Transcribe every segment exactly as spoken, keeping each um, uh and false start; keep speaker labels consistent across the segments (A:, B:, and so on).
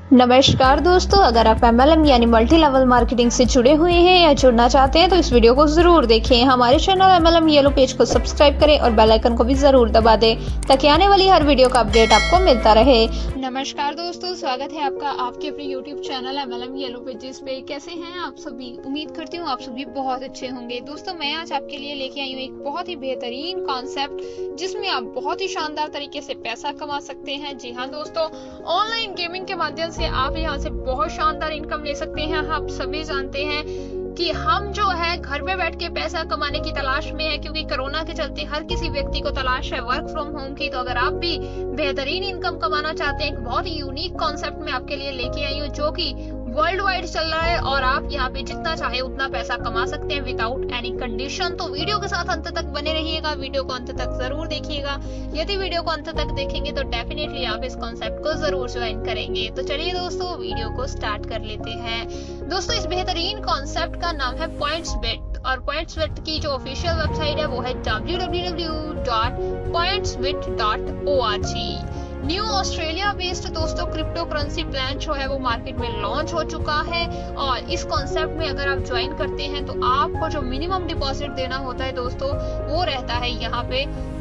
A: नमस्कार दोस्तों, अगर आप एम एल एम यानी मल्टी लेवल मार्केटिंग से जुड़े हुए हैं या जुड़ना चाहते हैं तो इस वीडियो को जरूर देखें। हमारे channel M L M yellow page को सब्सक्राइब करें और बेल आइकन को भी जरूर दबा दें ताकि आने वाली हर वीडियो का अपडेट आपको मिलता रहे। नमस्कार दोस्तों, स्वागत है आपका आपके अपने YouTube channel M L M yellow pages पे। कैसे हैं आप सभी? उम्मीद करती हूँ आप सभी बहुत अच्छे होंगे। दोस्तों, मैं आज आपके लिए लेके आई हूँ एक बहुत ही बेहतरीन कॉन्सेप्ट जिसमें आप बहुत ही शानदार तरीके से पैसा कमा सकते हैं। जी हाँ दोस्तों, ऑनलाइन गेमिंग के माध्यम से आप यहाँ से बहुत शानदार इनकम ले सकते हैं। आप सभी जानते हैं कि हम जो है घर में बैठ के पैसा कमाने की तलाश में है, क्योंकि कोरोना के चलते हर किसी व्यक्ति को तलाश है वर्क फ्रॉम होम की। तो अगर आप भी बेहतरीन इनकम कमाना चाहते हैं, एक बहुत ही यूनिक कॉन्सेप्ट मैं आपके लिए लेके आई हूँ जो कि वर्ल्ड वाइड चल रहा है और आप यहाँ पे जितना चाहे उतना पैसा कमा सकते हैं विदाउट एनी कंडीशन। तो वीडियो के साथ अंत तक बने रहिएगा, वीडियो को अंत तक जरूर देखिएगा। यदि वीडियो को अंत तक देखेंगे तो डेफिनेटली आप इस कॉन्सेप्ट को जरूर ज्वाइन करेंगे। तो चलिए दोस्तों, वीडियो को स्टार्ट कर लेते हैं। दोस्तों, इस बेहतरीन कॉन्सेप्ट का नाम है पॉइंट्सबेट और पॉइंट्सबेट की जो ऑफिशियल वेबसाइट है वो है W W W dot Pointsbet dot O R G. New Australia based दोस्तों क्रिप्टो करेंसी प्लान जो है वो मार्केट में लॉन्च हो चुका है और इस कॉन्सेप्ट में अगर आप ज्वाइन करते हैं तो आपको जो मिनिमम डिपॉजिट देना होता है दोस्तों वो रहता है यहाँ पे।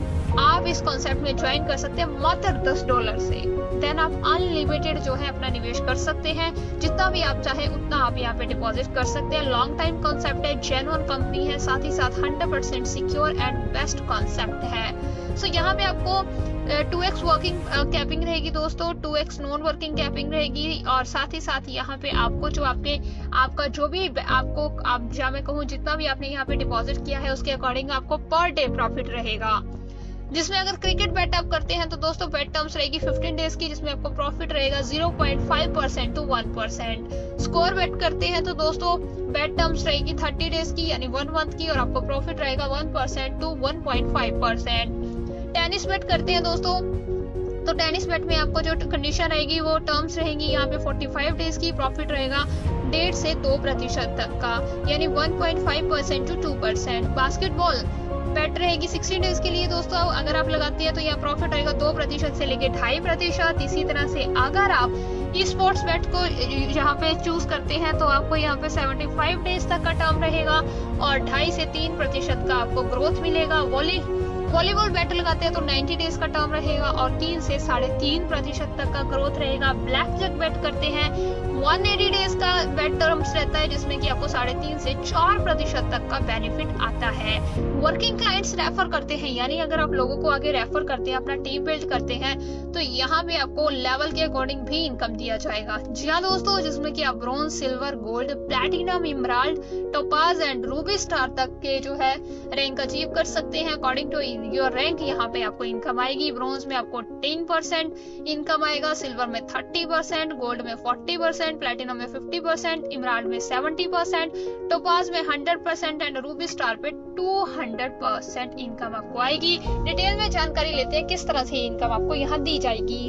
A: आप इस कॉन्सेप्ट में ज्वाइन कर सकते हैं मात्र दस डॉलर से। देन आप अनलिमिटेड जो है अपना निवेश कर सकते हैं, जितना भी आप चाहे उतना आप यहाँ पे डिपॉजिट कर सकते हैं। लॉन्ग टाइम कॉन्सेप्ट है, जेन्युइन कंपनी है, साथ ही साथ hundred percent secure and best concept है। सो so, यहाँ पे आपको टू एक्स वर्किंग कैपिंग रहेगी दोस्तों, two X non working capping रहेगी और साथ ही साथ यहाँ पे आपको जो आपके आपका जो भी आपको आप जहाँ मैं कहूँ जितना भी आपने यहाँ पे डिपॉजिट किया है उसके अकॉर्डिंग आपको पर डे प्रॉफिट रहेगा। जिसमें अगर क्रिकेट बेट आप करते हैं तो दोस्तों बेट टर्म्स रहेगी फिफ्टीन डेज की, जिसमें आपको प्रॉफिट रहेगा zero point five percent to one percent. Score bet करते हैं तो दोस्तों बेट टर्म्स रहेगी थर्टी डेज की यानी वन मंथ की और आपको प्रॉफिट रहेगा one percent to one point five percent. Tennis bet करते हैं दोस्तों तो टेनिस बेट में आपको जो कंडीशन रहेगी वो टर्म्स रहेंगी यहाँ पे पैंतालीस डेज की, प्रॉफिट रहेगा डेढ़ से दो प्रतिशत तक का यानी one point five percent to two percent. Basketball bet रहेगी सिक्सटी डेज के लिए दोस्तों, अगर आप लगाते हैं तो यहाँ प्रॉफिट रहेगा दो प्रतिशत से लेके ढाई प्रतिशत। इसी तरह से अगर आप esports बेट को यहाँ पे चूज करते हैं तो आपको यहाँ पे पचहत्तर डेज तक का टर्म रहेगा और ढाई से तीन प्रतिशत का आपको ग्रोथ मिलेगा। वॉली वॉलीबॉल बेट लगाते हैं तो नब्बे डेज का टर्म रहेगा और तीन से साढ़े तीन प्रतिशत तक का ग्रोथ रहेगा। ब्लैक जैक बेट करते हैं एक सौ अस्सी डेज का बेट टर्म्स रहता है जिसमें कि आपको साढ़े तीन से चार प्रतिशत तक का बेनिफिट आता है। वर्किंग क्लाइंट्स रेफर करते हैं यानी अगर आप लोगों को आगे रेफर करते हैं, अपना टीम बिल्ड करते हैं तो यहाँ पे आपको लेवल के अकॉर्डिंग भी इनकम दिया जाएगा। जी हाँ दोस्तों, जिसमें कि आप bronze, silver, gold, platinum, emerald, topaz and ruby star तक के जो है रैंक अचीव कर सकते हैं। अकॉर्डिंग टू योर रैंक यहाँ पे आपको इनकम आएगी। ब्रोंज में आपको टेन परसेंट इनकम आएगा, सिल्वर में थर्टी परसेंट, गोल्ड में फोर्टी परसेंट, प्लैटिनम में फिफ्टी परसेंट, इमराल्ड में सेवेंटी परसेंट, टोपाज में hundred percent and ruby star पे टू हंड्रेड परसेंट इनकम आपको आएगी। डिटेल में जानकारी लेते हैं किस तरह से इनकम आपको यहाँ दी जाएगी।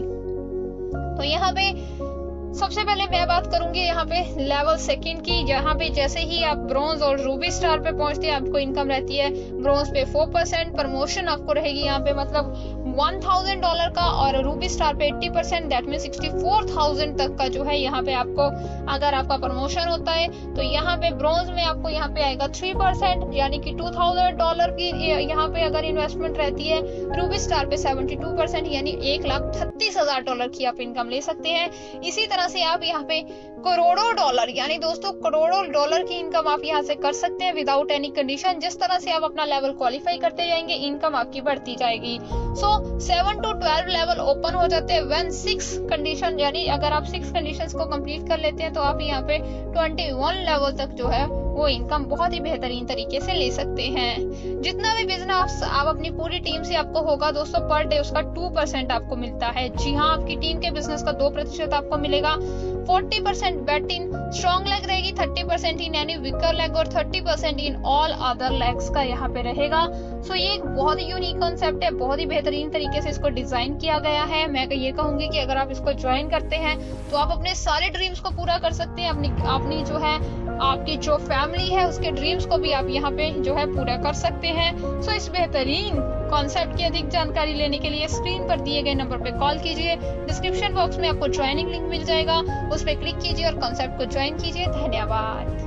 A: तो यहाँ पे सबसे पहले मैं बात करूंगी यहाँ पे लेवल सेकंड की, जहाँ पे जैसे ही आप ब्रोंज और रूबी स्टार पे पहुंचते हैं आपको इनकम रहती है ब्रोंज पे फोर परसेंट, प्रमोशन आपको रहेगी यहाँ पे मतलब वन थाउजेंड डॉलर का और रूबी स्टार पे eighty percent that mean sixty four thousand तक का जो है यहाँ पे आपको अगर आपका प्रमोशन होता है तो यहाँ पे ब्रोंज में आपको यहाँ पे आएगा थ्री परसेंट यानी कि टू थाउजेंड डॉलर की यहाँ पे अगर इन्वेस्टमेंट रहती है। रूबी स्टार पे सेवेंटी टू परसेंट यानी एक लाख छत्तीस हजार डॉलर की आप इनकम ले सकते हैं। इसी तरह से आप यहाँ पे करोड़ों डॉलर यानी दोस्तों करोड़ों डॉलर की इनकम आप यहाँ से कर सकते हैं विदाउट एनी कंडीशन। जिस तरह से आप अपना लेवल क्वालिफाई करते जाएंगे इनकम आपकी बढ़ती जाएगी। So seven to twelve level open हो जाते हैं व्हेन सिक्स कंडीशन यानी अगर आप सिक्स कंडीशंस को कंप्लीट कर लेते हैं तो आप यहाँ पे ट्वेंटी वन लेवल तक जो है वो इनकम बहुत ही बेहतरीन तरीके से ले सकते हैं। जितना भी बिजनेस आप अपनी पूरी टीम से आपको होगा दोस्तों पर डे उसका टू परसेंट आपको मिलता है। जी हाँ, आपकी टीम के बिजनेस का दो प्रतिशत आपको मिलेगा। Forty percent bet in strong leg रहेगी, थर्टी परसेंट इन यानी वीकर लेग और thirty percent in all other legs का यहाँ पे रहेगा। सो so, ये एक बहुत ही यूनिक कॉन्सेप्ट है, बहुत ही बेहतरीन तरीके से इसको डिजाइन किया गया है। मैं ये कहूंगी कि अगर आप इसको ज्वाइन करते हैं तो आप अपने सारे ड्रीम्स को पूरा कर सकते हैं। अपनी अपनी जो है आपकी जो फैमिली है उसके ड्रीम्स को भी आप यहाँ पे जो है पूरा कर सकते हैं। सो so, इस बेहतरीन कॉन्सेप्ट की अधिक जानकारी लेने के लिए स्क्रीन पर दिए गए नंबर पर कॉल कीजिए। डिस्क्रिप्शन बॉक्स में आपको ज्वाइनिंग लिंक मिल जाएगा, उस पर क्लिक कीजिए और कॉन्सेप्ट को ज्वाइन कीजिए। धन्यवाद।